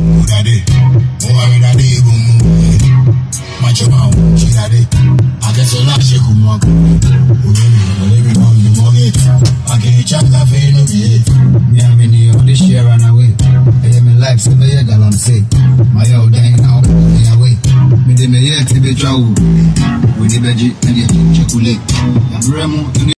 Udade, Mohamedade, Macho Mount, Chidade. I guess a lot of shit come up. Living on the mortgage. I can't chat cafe no be. Me and me on this year run away. I am in life, so me a gallant say. My old dang now, me away. Me de me yet to be trouble. We the veggie and the chocolate.